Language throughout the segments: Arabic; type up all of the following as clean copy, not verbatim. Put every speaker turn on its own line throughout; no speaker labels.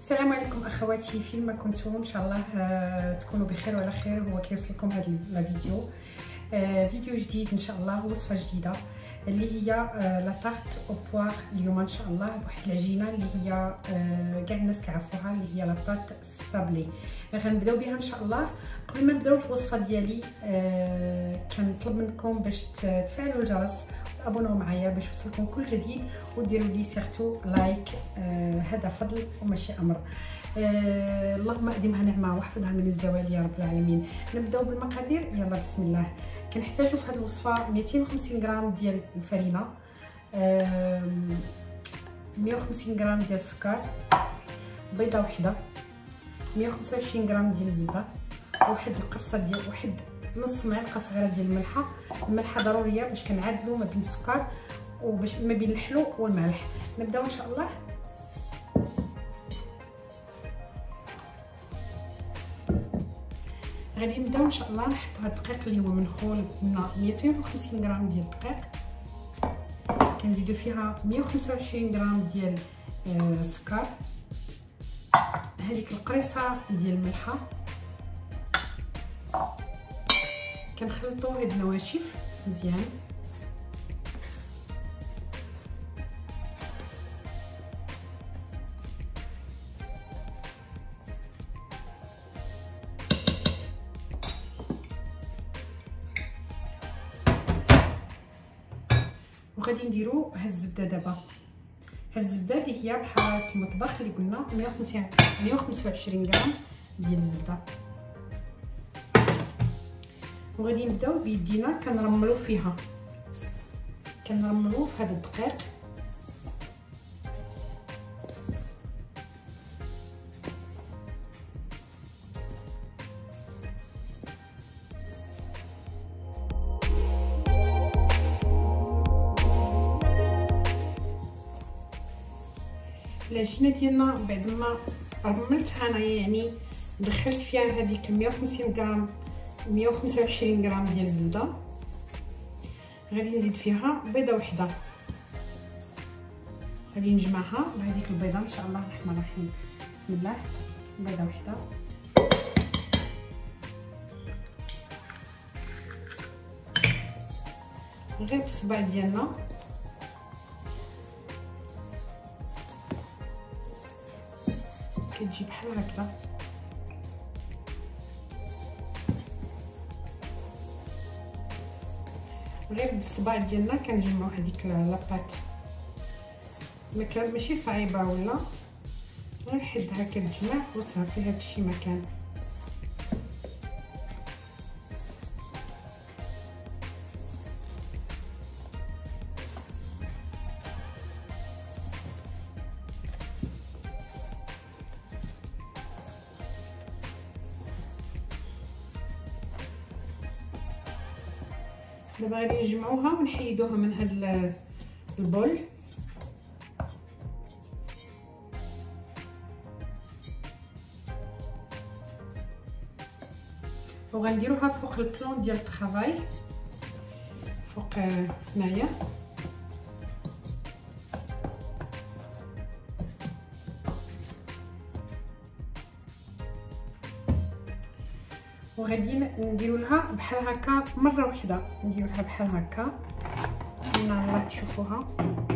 السلام عليكم اخواتي، فين ما كنتم ان شاء الله تكونوا بخير وعلى خير. هو كيوصلكم هذا الفيديو، فيديو جديد ان شاء الله، وصفه جديده اللي هي لا تارت او بوار. اليوم ان شاء الله بواحد العجينه اللي هي كاع الناس كيعرفوها، اللي هي لا بات سابلي. غنبداو بها ان شاء الله. قبل ما نبداو في الوصفه ديالي كنطلب منكم باش تفعلوا الجرس وتابوناو معايا باش يوصلكم كل جديد، وديروا لي سيرتو لايك، هذا فضل وماشي امر. اللهم ادمها نعمه واحفظها من الزوال يا رب العالمين. نبداو بالمقادير، يلا بسم الله. كنحتاجوا في هذه الوصفه 250 غرام ديال الفرينه، 150 غرام ديال السكر، بيضه وحده، 125 غرام ديال الزبده، واحد القرصه ديال واحد نص معلقه صغيره ديال الملحه. الملحه ضروريه باش كنعادلوا ما بين السكر وباش ما بين الحلو والمالح. نبداو ان شاء الله. غادي نبداو ان شاء الله نحط هذا الدقيق اللي هو منخول، 250 غرام ديال الدقيق، كنزيدو فيها 125 غرام ديال السكر، هذيك القريصه ديال الملحه، كنخلطوا هاد النواشف مزيان. وغادي نديرو هاد الزبده دابا. هاد الزبده اللي هي بحال المطبخ اللي قلنا 125 غرام ديال الزبده. وغادي نبداو بيدينا كنرملو فيها، كنرملو في هذا الدقيق. العجينه ديالنا بعد ما رملتها انايا، يعني دخلت فيها هذيك 150 غرام 125 غرام ديال الزبده، غادي نزيد فيها بيضه وحده، غادي نجمعها بهذيك البيضه ان شاء الله الرحمن الرحيم. بسم الله. بيضه وحده، غير بالصبع ديالنا كتجي بحال هكذا. غير بالصباع ديالنا كنجمعوا هذيك لاباط، ماشي صعيبه ولا غير حدها كتجمع وصافي. هادشي مكان. دابا غادي نجمعوها ونحيدوها من هاد البول. وغنديروها فوق البلون ديال الطرافاي، فوق هنايا. وغادي نديرو لها بحال هكا مره واحده، نديرو لها بحال هكا. نتمنى الله تشوفوها.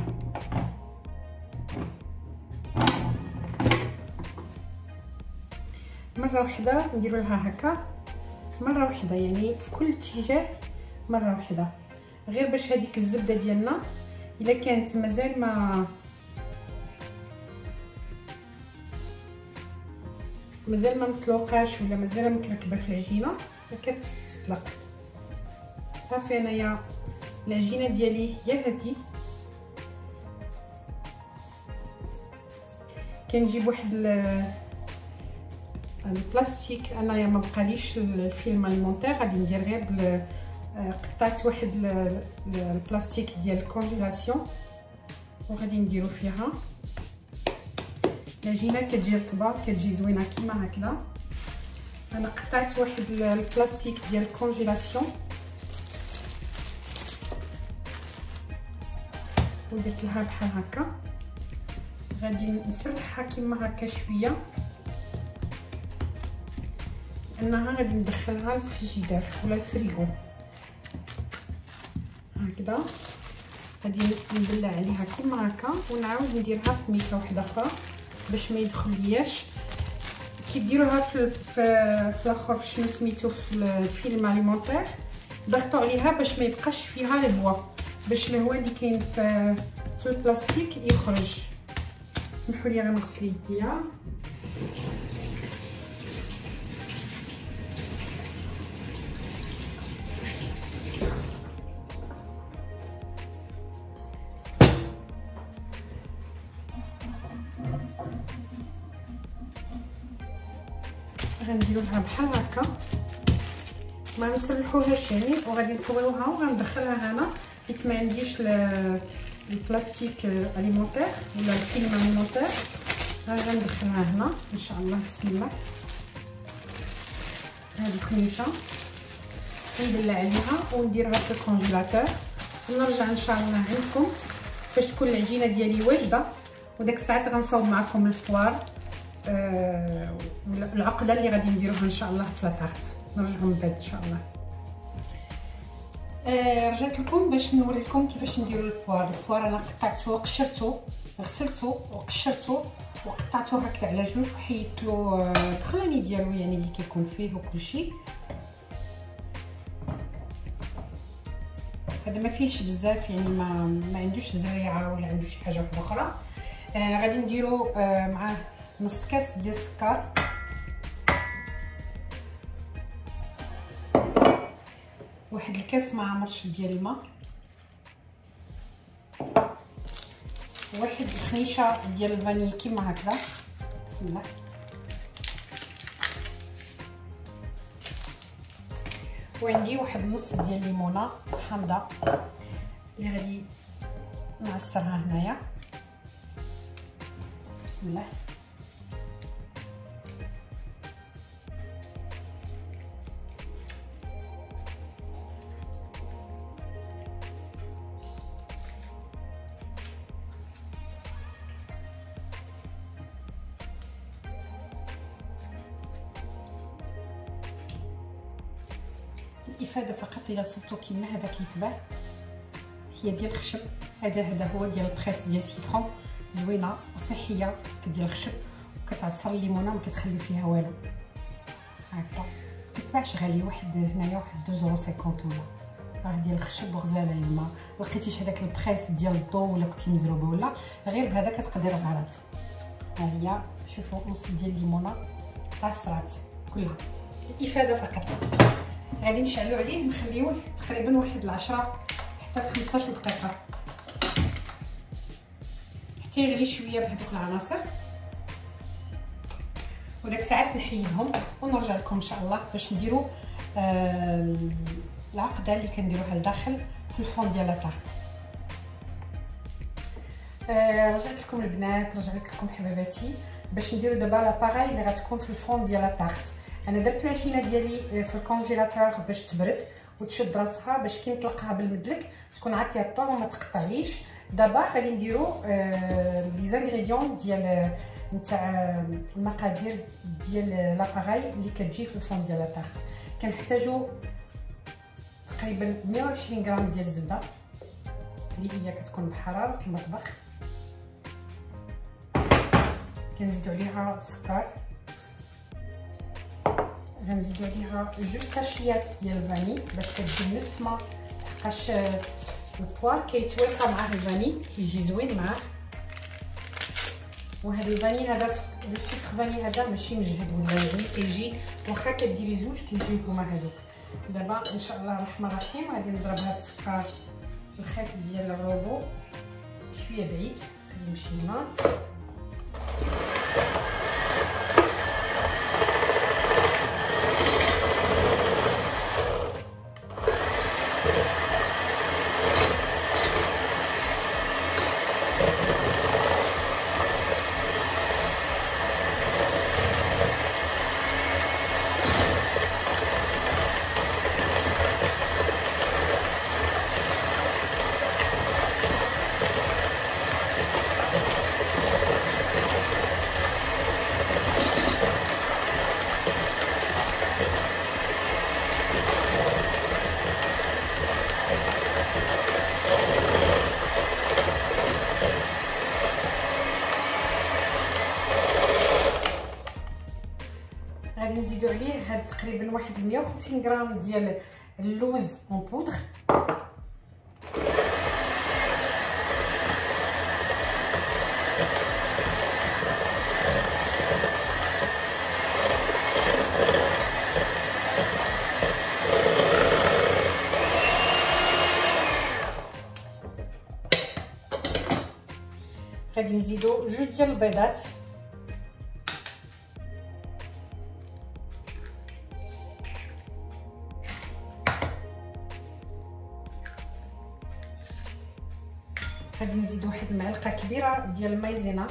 مره واحده نديرو لها هكا، مره واحده يعني في كل اتجاه مره واحده، غير باش هذيك الزبده ديالنا الا كانت مازال ما متلوقاش ولا مازال مكركبه في العجينه كتطلق. صافي انايا العجينه ديالي هي هذه. كنجيب واحد البلاستيك، انايا ما بقاليش الفيلم المونتير، غادي ندير غير قطعت واحد البلاستيك ديال الكونجيلاسيون وغادي نديرو فيها. العجينه كتجي رطبه، كتجي زوينه كيما هكذا. انا قطعت واحد البلاستيك ديال الكونجيلاسيون ودرت لها بحال هكا. غادي نسرحها كيما هكا شويه، لانها غادي ندخلها للفريجيدير ولا الفريغو هكذا. غادي نبلع عليها كيما هكا ونعاود نديرها في ميكه واحده اخرى باش ما يدخلياش. كي ديروها في الاخر في شنو سميتو في الفيلم اليمونتير، ضغطوا عليها باش ما يبقاش فيها البوا، باش الهواء اللي كاين في البلاستيك يخرج. سمحوا لي غنغسل يديا. غنديروها بحال هكا، ما نسرحوهاش يعني، وغادي نطويوها وغندخلها هنا حيت ما عنديش البلاستيك اليمونتير ولا الفيلم اليمونتير. غندخلها هنا ان شاء الله. بسم الله. هذه الخميشه ندلع عليها ونديرها في الكونجيلاتور، ونرجع ان شاء الله عندكم باش تكون العجينه ديالي واجده. وداك الساعات غنصاوب معكم الفوار العقده اللي غادي نديروها ان شاء الله في لاطارت. نرجعوا من بعد ان شاء الله. رجعت لكم باش نوريكم كيفاش نديروا الفوار. الفوار انا قطعته وقشرته، غسلته وقشرته وقطعته هكذا على جوج، وحيدت له الخلاني ديالو يعني اللي كيكون فيه وكلشي. هذا ما فيهش بزاف يعني، ما عندوش زريعه ولا عنده شي حاجه اخرى. غادي نديرو معاه نص كاس ديال السكر، واحد الكاس مع مرش ديال الماء، واحد الخنيشه ديال الفاني كيما هكذا. بسم الله. وعندي واحد نص ديال الليمونه حامضه اللي غادي نعصرها هنايا. بسم الله. الافاده فقط الى صبتو كيما هذا كيتباع، هي ديال الخشب. هذا هو ديال البريس ديال السيترون، زوينه وصحيه باسكو ديال الخشب، وكتعصر الليمونه ما كتخلي فيها والو هكا. كيتباعش غالي، واحد هنايا واحد 2.50 €. راه ديال الخشب وغزاله. يما لقيتيش هذاك البريس ديال الضو ولا كنتي مزروبه ولا غير بهذا كتقدر الغرض. ها هي شوفوا نص ديال الليمونه تعصرات كلها. الافاده فقط. غادي نشعلو عليه نخليوه تقريبا واحد 10 حتى 15 دقيقه حتى يغلي شويه بهذوك العناصر، وداك الساعات نحيدهم ونرجع لكم ان شاء الله باش نديرو العقده اللي كنديروها لداخل في الفون ديال لاطارت. رجعت لكم البنات، رجعت لكم حباباتي باش نديرو دابا لاباغاي اللي غتكون في الفون ديال لاطارت. انا درت العجينه ديالي في الكونجيلاتور باش تبرد وتشد راسها باش كي نطلقها بالمدلك تكون عاطيه الطعم وما تقطعليش. دابا غادي نديرو لي زانغريديون ديال نتاع المقادير ديال لاباغاي اللي كتجي في الفون ديال لاطارت. كنحتاجو تقريبا 120 غرام ديال الزبده اللي هي كتكون بحراره المطبخ. كنزيدو عليها السكر، غنزيدو عليها 2 ساشيات ديال الفاني باش كتجي نسمه، لحقاش البوار كيتواسى معاه الفاني كيجي زوين معاه. وهذا الفاني هذا السكر فاني هذا ماشي مجهد ولا يعني كيجي واخا كديري زوج كيجيو هما هذوك. دابا ان شاء الله الرحمن الرحيم غادي نضرب هذا السكر الخيط ديال الروبو شويه بعيد، خليه يمشي لنا. تقريبا واحد 150 غرام ديال اللوز اون بودر. غادي نزيدو 2 ديال البيضات، غادي نزيدو واحد المعلقه كبيره ديال المايزينا،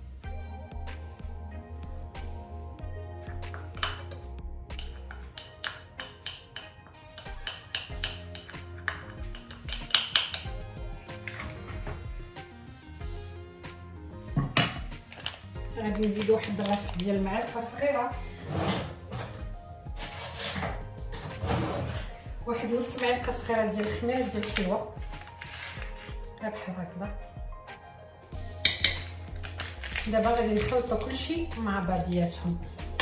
غادي نزيدو واحد الراس ديال المعلقه صغيره، واحد نص معلقه صغيره ديال الخميره ديال الحلوه بحال هكذا. دابا غادي نخلطو كلشي مع بعضياتهم.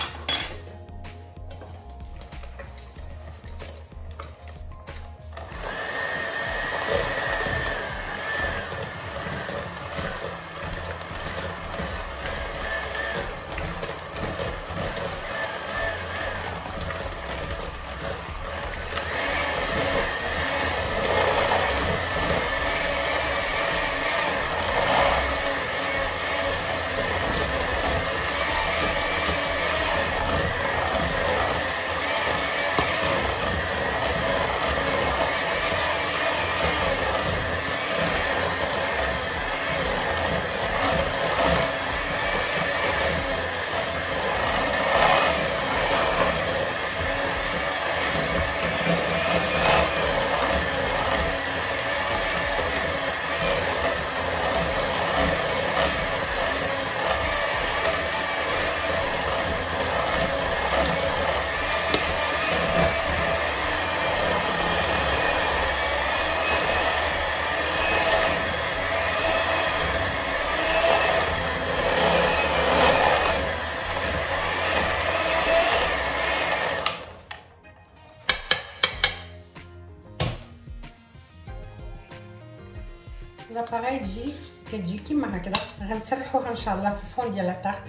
لاباغاي كتجي كيما هكذا. غنسرحوها ان شاء الله في الفون ديال لاطارت.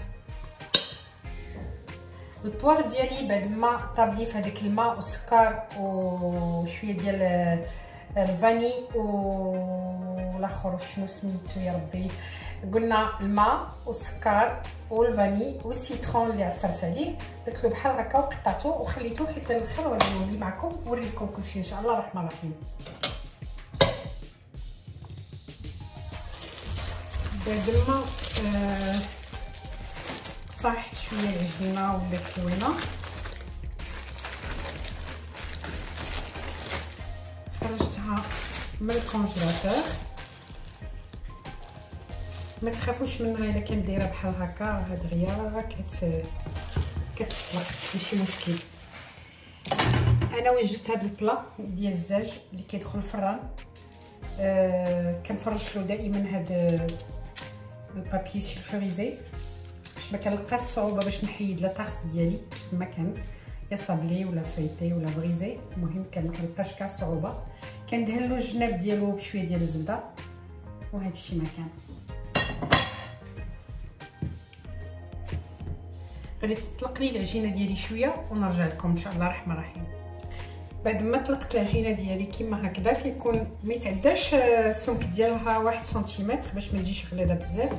البواغ ديالي بعد ما طاب لي في هذاك الماء والسكر وشويه ديال الفاني والاخر شنو سميتو يا ربي، قلنا الماء والسكر والفاني والسيترون اللي عصرت عليه، درت له بحال هكا وقطعته وخليته حتى الاخر. ونولي معكم ونوريكم كلشي ان شاء الله الرحمن الرحيم. بعد ما صاحت شويه العجينه ولا كوينه، خرجتها من الكونجيلاتور. ما تخافوش منها الا كان دايره بحال هكا، هاد غيا كتطلق ماشي مشكل. انا وجدت هاد البلا ديال الزاج اللي كيدخل الفران، كنفرش له دائما هاد البابي سيلفوريزي باش ما كنلقاش صعوبه باش نحيد لاطارت ديالي كما كانت يا صابلي ولا فايتي ولا فريزي. المهم كنلقاش كاع صعوبه. كندهن له الجناب ديالو بشويه ديال الزبده وهادشي ما كان. غادي تطلق لي العجينه ديالي شويه ونرجع لكم ان شاء الله الرحمن الرحيم. بعد ما طلقت العجينه ديالي كيما هكذا، كيكون ما يتعداش السمك ديالها 1 سنتيمتر باش ما تجيش غليظه بزاف.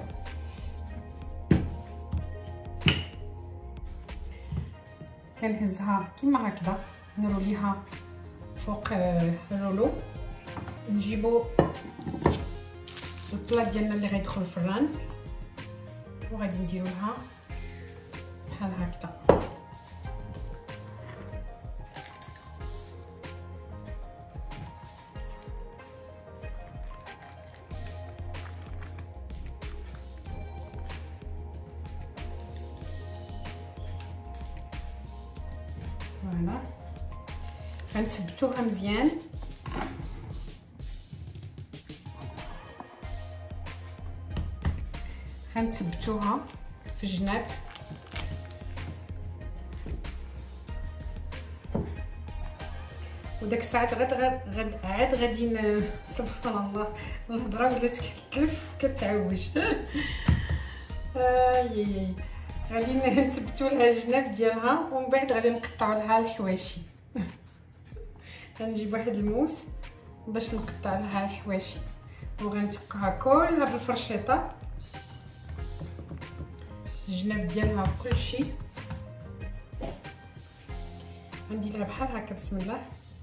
كنهزها كيما هكذا، نروليها فوق الرولو. نجيبو البلاط ديالنا اللي غيدخل الفران وغادي نديرو لها بحال هكذا. فوالا غنثبتوها مزيان. غنثبتوها في الجناب وداك الساعات عاد غادي سبحان الله الهضره ولات كتلف كتعوج. اي غادي نثبتوا لها الجناب ديالها ومن بعد غادي نقطعوا لها الحواشي. غنجيب واحد الموس باش نقطع لها الحواشي وغنتكها كلها بالفرشيطه، الجناب ديالها وكلشي. غنديرها بحال هكا بسم الله.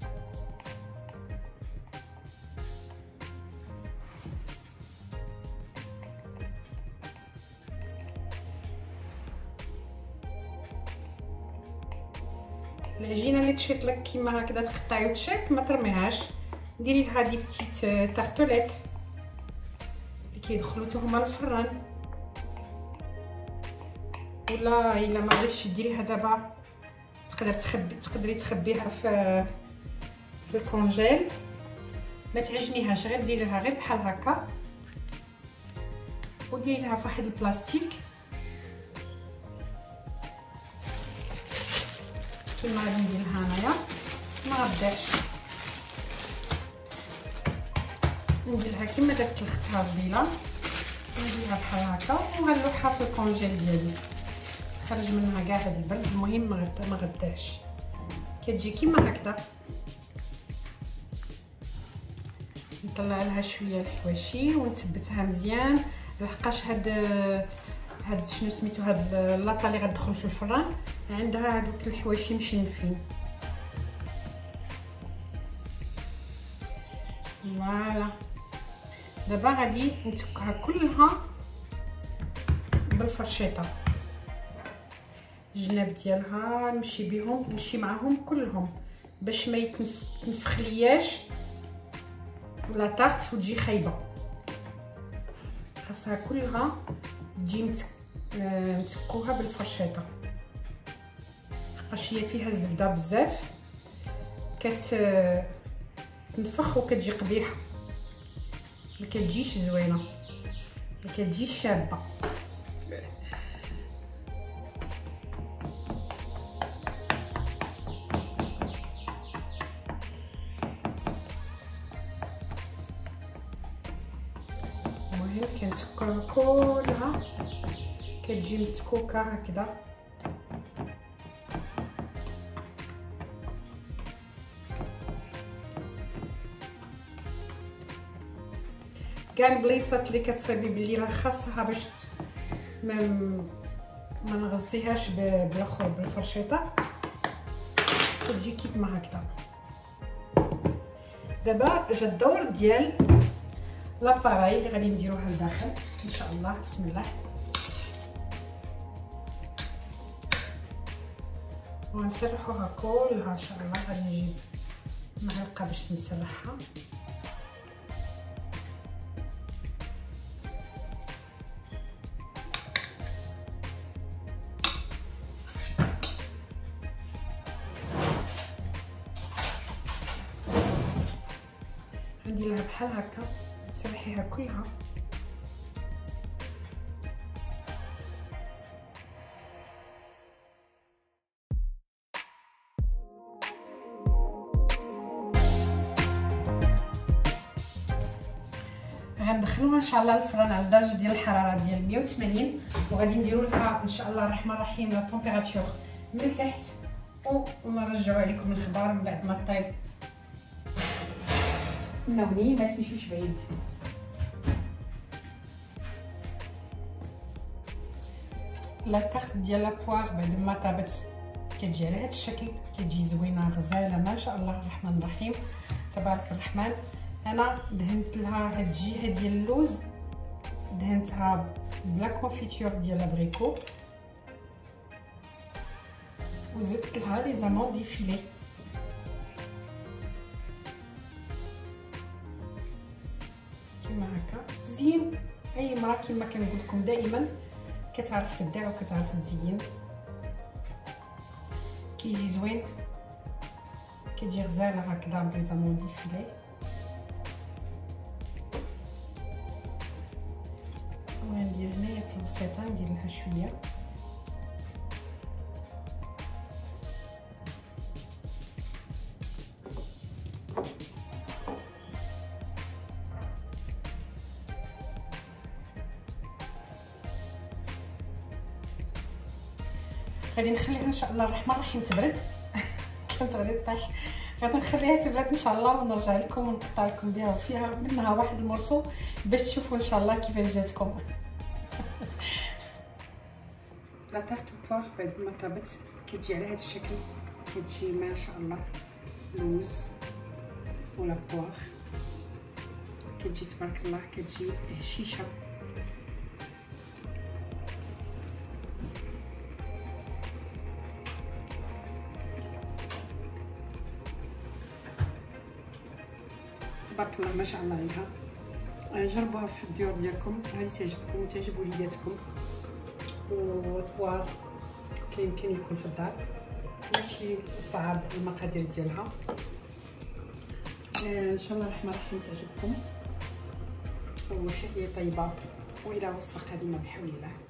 العجينه اللي تشيط لك كيما هكذا تقطعي وتشيط ما ترميهاش، ديري لها دي بتيت تارتوليت اللي كيدخلوا حتى هما للفران، ولا الا ما بغيتيش ديريها دابا تقدري تخبيها في الكونجيل. ما تعجنيهاش، غير ديري لها غير بحال هكا وديري لها في واحد البلاستيك كيما غادي ندير لها انايا. ما غبداش ندير لها كيما درت لختها البيضه، نديرها بحال هكا وغنلوحها في الكونجيل ديالي، خرج منها كاع هاد البرد. المهم ما غبداش، كتجي كيما هكذا. نطلع لها شويه الحواشي ونثبتها مزيان، لحقاش هاد شنو سميتو هاد اللاطه اللي غتدخل في الفران عندها هادوك الحواشي مشنفين. فوالا دابا غادي نتكها كلها بالفرشيطه، الجناب ديالها نمشي معاهم كلهم باش ما يتنفخلياش ولا طاغت وتجي خايبه. خاصها كلها تجي نتكوها بالفرشيطه، حقاش هي فيها الزبده بزاف كتنفخ وكتجي قبيحه، ما كتجيش زوينه، ما كتجيش شابه. المهم كنتكوها كلها كتجي متكوكه هكذا. كاع البليصات اللي كتصيبي بلي راه خاصها باش ما نغزتيهاش بالاخر بالفرشيطه كتجي كيما هكذا. دابا جا الدور ديال لاباراي اللي غادي نديروها لداخل ان شاء الله. بسم الله. ونسرحوها كلها ان شاء الله. غادي نجيب معلقه باش نسرحها. نديرها بحال هكا تسرحيها كلها. غندخلوها ان شاء الله الفران على درجه ديال الحراره ديال 180 وغادي نديروا لها ان شاء الله الرحمن الرحيم لا طومبيراتور من تحت ونرجعوا عليكم الخبار من بعد ما طيب. استناوني ما تمشيوش بعيد. لا طاغت ديال لابواغ بعد ما طابت كتجي على هذا الشكل، كتجي زوينه غزاله ما شاء الله الرحمن الرحيم تبارك الرحمن. انا دهنت لها هاد الجهه ديال اللوز، دهنتها بلا كونفيتور ديال لابريكو وزدت لها لي زامون دي فيلي. كما هكا تزيين. اي مرة كما كنقول لكم دائما كتعرف تبدع وكتعرف تزين، كيجي زوين، كتجي غزاله هكذا بلي زامون دي فيلي. وغندير هنايا في الوسيطه ندير لها شويه غادي نخليها ان شاء الله الرحمن الرحيم تبرد. كانت غادي طيح، غادي نخليها تبرد ان شاء الله ونرجع لكم ونقطع لكم بها فيها منها واحد المرسو باش تشوفوا ان شاء الله كيفاش جاتكم. لا تارت بوار بعد ما طابت كتجي على هذا الشكل، كتجي ما شاء الله لوز ولا بوار، كتجي تبارك الله، كتجي هشيشه. تبارك الله ما شاء الله عليها. جربوها في الديور ديالكم، غادي تعجبكم وتعجب وليداتكم. والبوار كيمكن يكون في الدار، ماشي صعاب المقادير ديالها. ان شاء الله الرحمن الرحيم تعجبكم، وشهية طيبه والى وصفه قادمه بحول الله.